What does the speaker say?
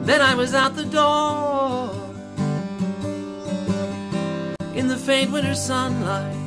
Then I was out the door in the faint winter sunlight.